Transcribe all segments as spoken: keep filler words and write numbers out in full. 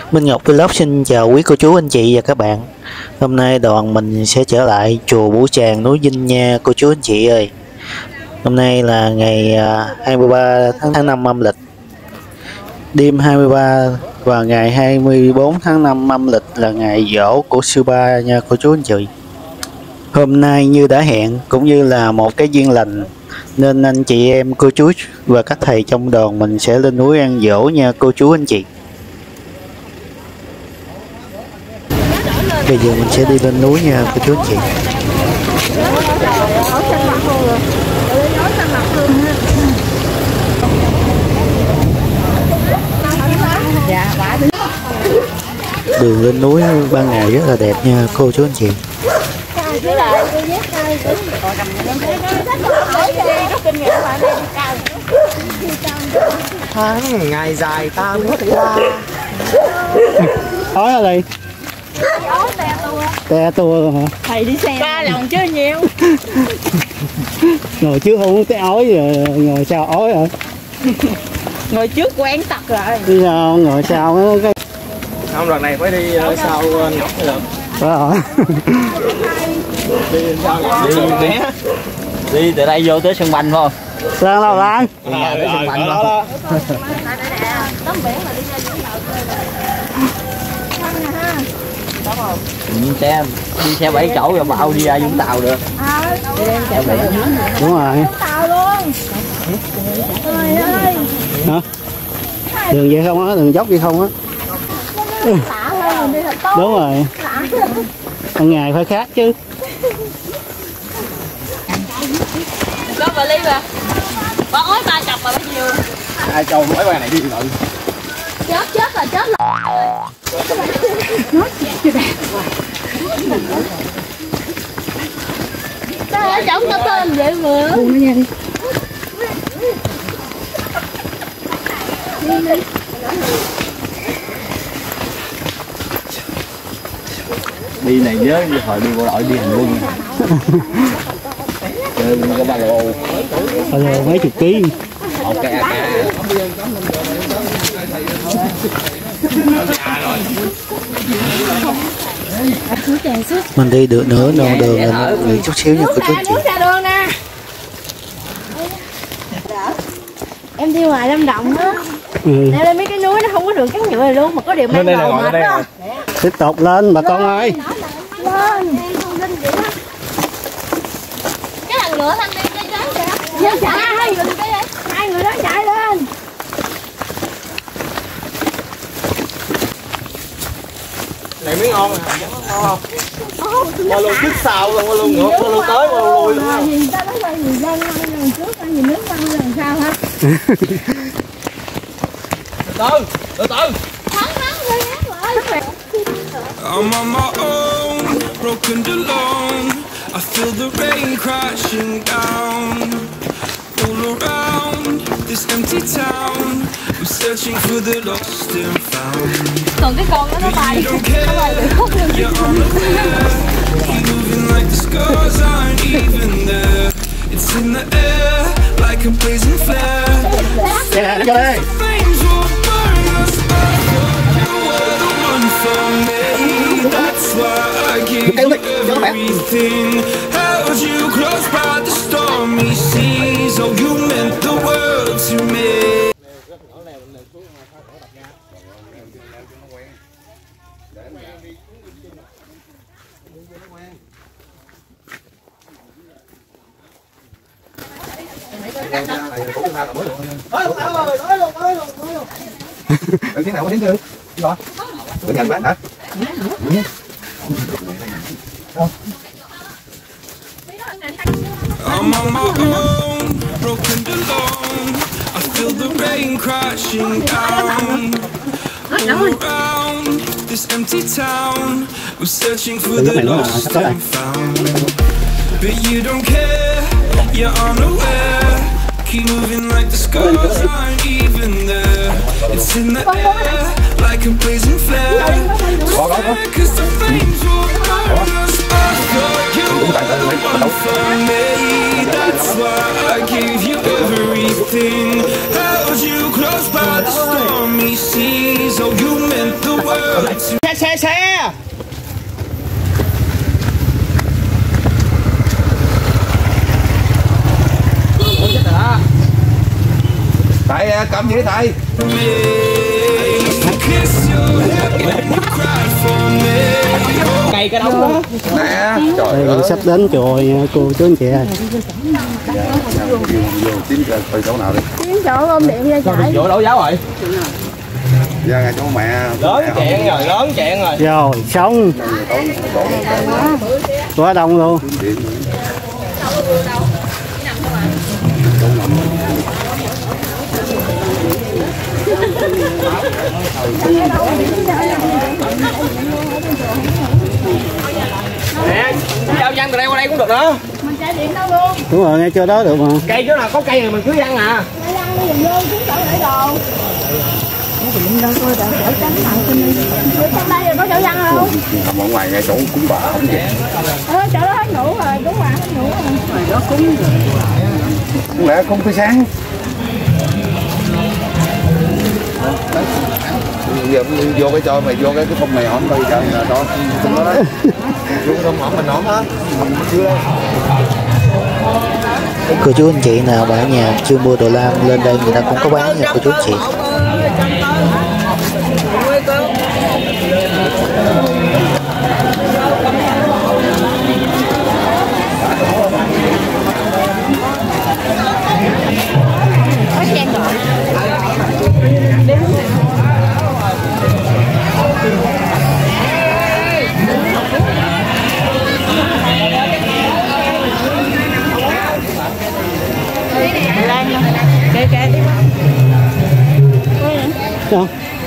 Minh Ngọc Vlog xin chào quý cô chú anh chị và các bạn. Hôm nay đoàn mình sẽ trở lại chùa Bửu Tràng núi Vinh nha cô chú anh chị ơi. Hôm nay là ngày hai mươi ba tháng năm âm lịch, đêm hai mươi ba và ngày hai mươi tư tháng năm âm lịch là ngày giỗ của sư ba nha cô chú anh chị. Hôm nay như đã hẹn cũng như là một cái duyên lành nên anh chị em cô chú và các thầy trong đoàn mình sẽ lên núi ăn giỗ nha cô chú anh chị. Bây giờ mình sẽ đi lên núi nha cô chú anh chị. Đường lên núi ban ngày rất là đẹp nha cô chú anh chị. Tháng ngày dài ta bước qua. Ói ở đây. Te tua hả? Thầy đi xe ba lần chứ nhiều. Ngồi trước không té ói rồi ngồi sau ói hả? Ngồi trước quen tật rồi. Đi sao ngồi sau cái Không, lần này phải đi uh, sau uh, Ngọc mới được. đó hả? Đi sau Ngọc đi, đi, đi từ đây vô tới sân banh phải không? Lan đâu Lan? À, tới sân banh đó đó. Đi xe đi xe bảy chỗ rồi bao đi ra Vũng Tàu được. Đúng rồi. Tàu luôn. Trời ơi. Hả? Đường vậy không á, đường dốc vậy không á. Đúng rồi. Ban ngày phải khác chứ. Có bà Ly mà. Bà ói ba chập mà bao nhiêu? Ai cho mấy bài này đi rồi. Chết chết là chết rồi. Sao ở trống có tên vậy mà? Buông nó nha đi. Đi đi. Đi này nhớ hồi đi bộ đội đi hành quân. Chơi có ba lô. Ba lô mấy chục ký. Một cái a ca. Mình đi được nửa đoạn đường là nghỉ chút xíu nha cô chú anh chị. Em đi ngoài Lâm Đồng á. Ừ. Em lên mấy cái núi nó không có đường cắn nhựa này luôn mà có điều mang đồ mệt đó. Tiếp tục lên bà con ơi. Lên. Cái thằng nữa thanh đi cái trái kìa. Dạ chạy hai người cái hai người đó chạy lên. Này mới ngon à, ngon không? Qua luôn trước sau luôn, qua luôn ngược, qua luôn tới, qua luôn lui luôn. Nhìn ta nói là nhìn dân lần trước, nhìn nước dân lần sau hả? Từ từ, từ từ. Thắng thắng đi hát lại. I'm on my own, broken and alone. I feel the rain crashing down all around this empty town. I'm searching for the lost and found. Còn cái con đó nó bay. You don't care, you're unaware. Keep moving like the scars aren't even there. It's in the air like a blazing flare. Kìa, cho đây. Flames will burn us. I thought you were the one for me. That's why I gave you everything. Held you close by the stormy seas. Oh, you meant the world to me. Ở tiếng nào có tiếng chưa? Rồi. Bữa nhanh bán hả? I'm on my own, broken and alone. I feel the rain crashing down all around this empty town. I'm searching for the lost and found. But you don't care, you're unaware. Keep moving like the scars aren't even there. It's in the air like a blazing flare. Cause the flames will burn us. I thought you were the one for me. That's why I gave you everything. Held you close by the stormy seas. Oh, you meant the world. xe xe. Thầy cầm gì thầy? Cây cái đống đó. Nè, trời ơi. Sắp đến chùa cô chú anh chị ơi. Vô kiếm từ chỗ nào đi. Kiếm chỗ ôm điện ra chạy. Vô đấu giáo rồi. Ra ngay chỗ mẹ. Lớn chẹn rồi, lớn chẹn rồi. Rồi, xong. Quá đông luôn. Nè, giao văng từ đây qua đây cũng được nữa. Mình chạy điện đâu luôn. Đúng rồi, ngay chỗ đó được mà. Cây chỗ nào có cây thì mình cứ văng à. Chạy lăn đi dùm vô, chúng tự để đồ. Ở trong đây rồi có chỗ văng không? Nằm ở ngoài ngay chỗ cúng bà không vậy? Ờ, chỗ đó hết ngủ rồi, đúng rồi, hết ngủ rồi. Đó cúng Không lẽ không tới sáng? Giờ vô cái cho mày vô cái cái phòng này hổm coi trời là đó không có đấy. Vô không hổm mình hổm hết. Chưa đây. Cô chú anh chị nào mà ở nhà chưa mua đồ lam lên đây người ta cũng có bán nha cô chú anh chị. Sao?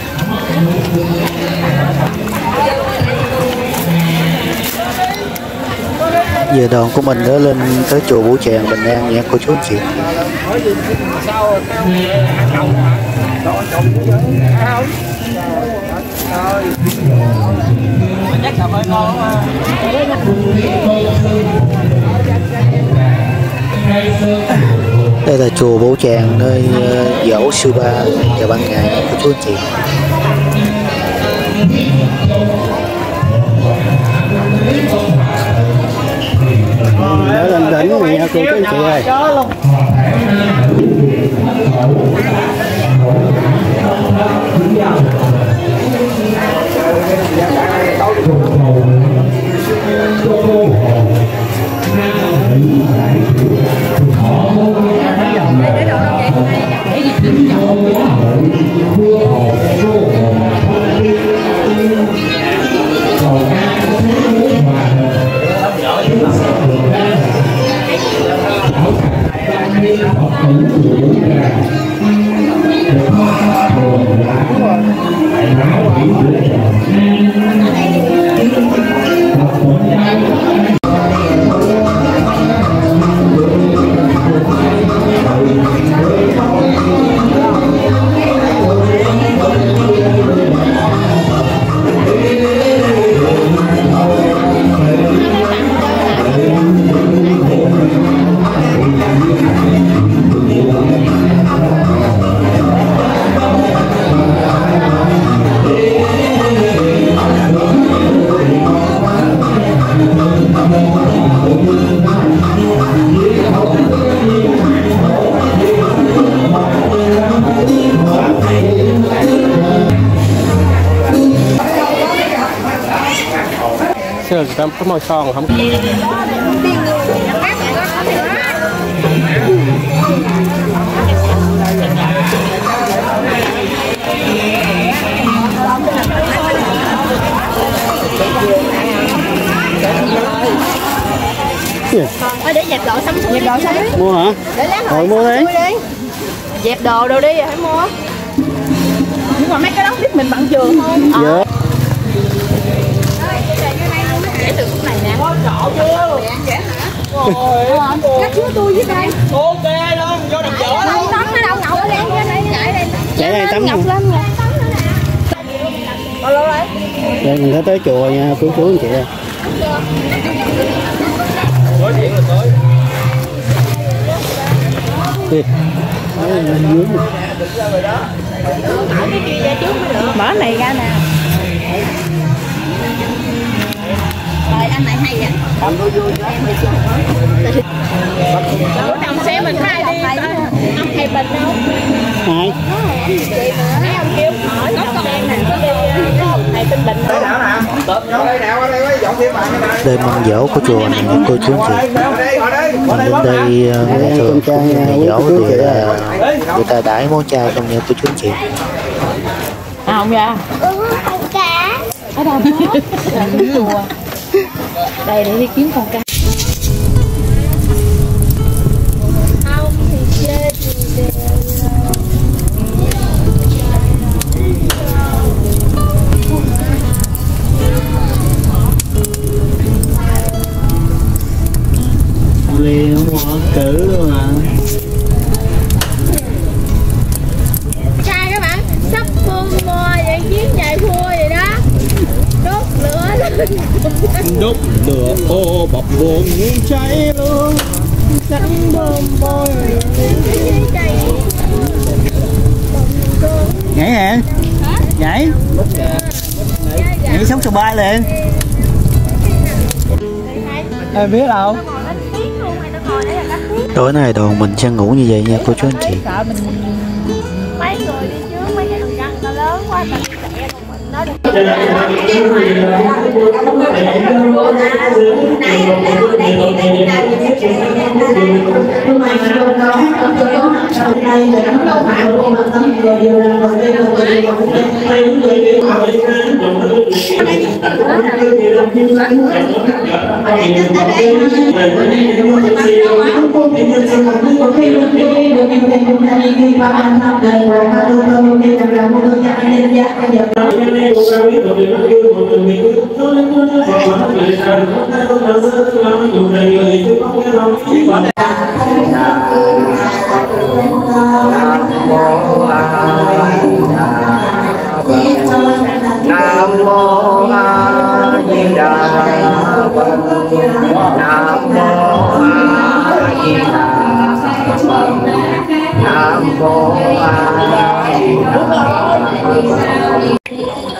Giờ đoàn của mình đã lên tới chùa Bửu Tràng Bình An nha cô chú anh chị. Chắc là hơi ngon quá. Đây là chùa Bửu Tràng nơi uh, dỗ sư ba vào ban ngày nha cô chú anh chị. Đã lên đỉnh rồi nha cô chú anh chị ơi. Sơ cái màu son không. Thôi để dẹp đồ xong dẹp đồ xong đi. Mua hả? Để lát rồi mua đi. đi. Dẹp đồ đâu đi rồi phải mua. Nhưng mà mấy cái đó biết mình bận trường không? Dạ. Để từ khúc này nè. Có trọ chưa? Vậy hả? Rồi. Cắt chúa tôi với đây. Ok luôn, vô đập vỡ. Đâu tắm nó đâu ngầu ở đây đây chạy đây. Chạy đây tắm ngọc lên rồi. Bao lâu đấy? Đây mình đã tới chùa nha cô chú anh chị ơi. Có điện rồi tới. Đi. Mở cái kia ra trước mới được. Mở này ra nè. Trời anh này hay vậy. Bữa đồng xe mình hai đi. Ông thầy Bình đâu? Hai. Mấy ông kêu hỏi có con em này có đi thầy tên Bình đâu? Đêm mâm dỗ của chùa này cô chú anh chị. Đến đây thường ngày dỗ thì là người ta đãi món chay không nha cô chú anh chị. À không ra. Ừ, con cá. Ở đâu có? Là cái chùa. Đây để đi kiếm con cá. Không thì chơi thì Liêu hoa cử luôn hả? Sai các bạn, sắp phun mò vậy chiến chạy thua vậy đó. Đốt lửa lên. Đốt lửa ô bọc buồn cháy luôn. Sẵn bơm bôi. Nhảy nè. Nhảy. Nhảy sống sờ bay liền. Em biết đâu. Tối nay đoàn mình sẽ ngủ như vậy nha cô chú anh chị. Mấy người đi trước mấy cái thằng răng nó lớn quá tao chạy còn mình nó được. Nam mô A Di Đà Phật. Nam mô A Di Đà Phật. Nam mô A Di Đà Phật.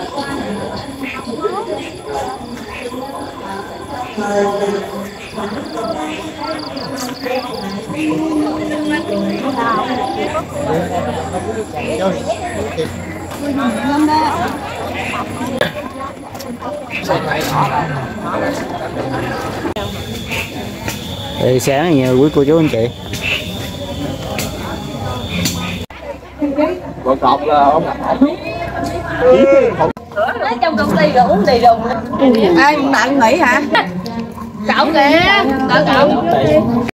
Thì sáng nha quý cô chú anh chị. Còn cọp là không. Nói trong công ty rồi uống đầy đùng. Ai nặng nghỉ hả? Cậu kìa, cậu cậu.